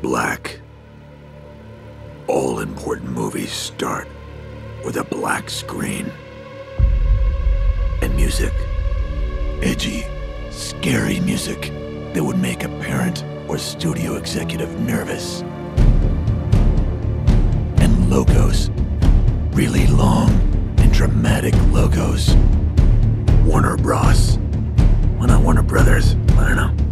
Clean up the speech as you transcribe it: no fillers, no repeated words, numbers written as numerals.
Black. All important movies start with a black screen. And music. Edgy, scary music that would make a parent or studio executive nervous. And logos. Really long and dramatic logos. Warner Bros. Well, not Warner Brothers. I don't know.